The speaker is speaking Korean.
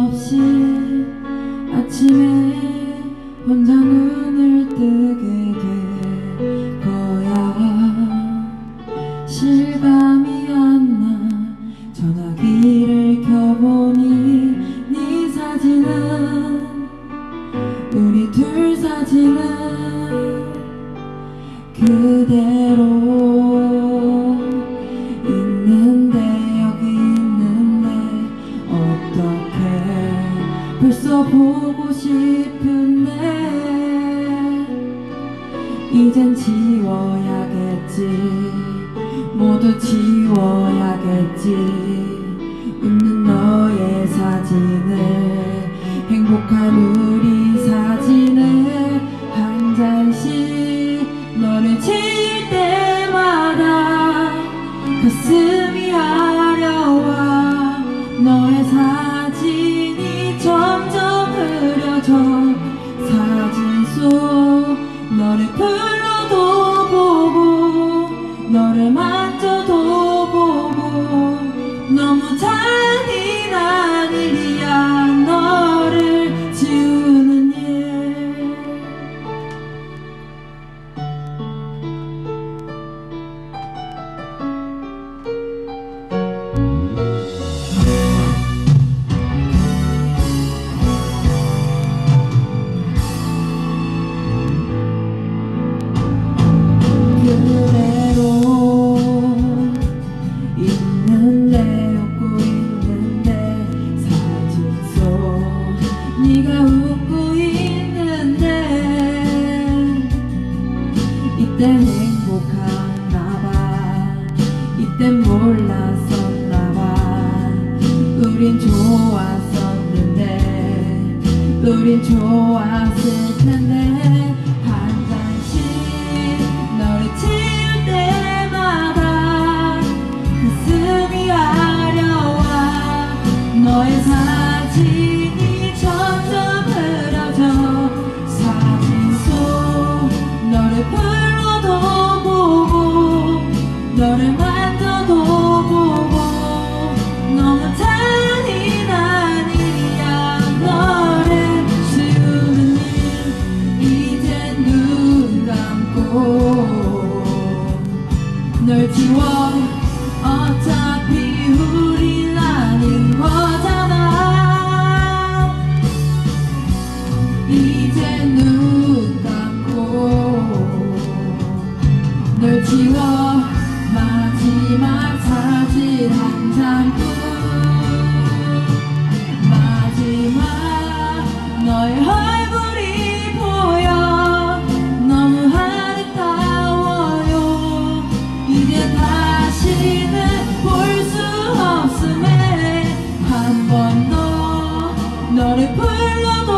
없이 아침에 혼자 눈을 뜨게 될 거야. 실감이 안 나. 전화기를 켜보니 네 사진은, 우리 둘 사진은 그대로 있는데, 여기 있는데 어떡해. 벌써 보고 싶은데 이젠 지워야겠지, 모두 지워야겠지. 웃는 너의 사진을, 행복한 우리 사진을 한 장씩 너를 지울 때마다 가슴이 아려와. 너의 사진이 점점 흐려져. 사진 속 너를 불러도 보고 너를 만져도 보고 너무 잔인한 일이야, 너를 지우는 일. 그대로 있는데, 웃고 있는데 사진 속 네가 웃고 있는데, 이땐 행복한가봐, 이땐 몰랐었나봐. 우린 좋았었는데, 우린 좋았을 텐데. 한 장씩 너를 지울 때마다 가슴이 아려와. 너의 사진이 점점 흐려져. 사진 속 너를 불러도 보고 너를 만져도 보고 너무 잔인한 일이야, 너를 지우는 일. 이젠 눈 감고 널 지워. 어차피 우린 아닌 거잖아. 이제 눈 감고 널 지워. 마지막 사진 한 장뿐. 마지막 너의 얼굴이 보여. 너무 아름다워요. 이제 다시는 볼 수 없음에 한 번 더 너를 불러도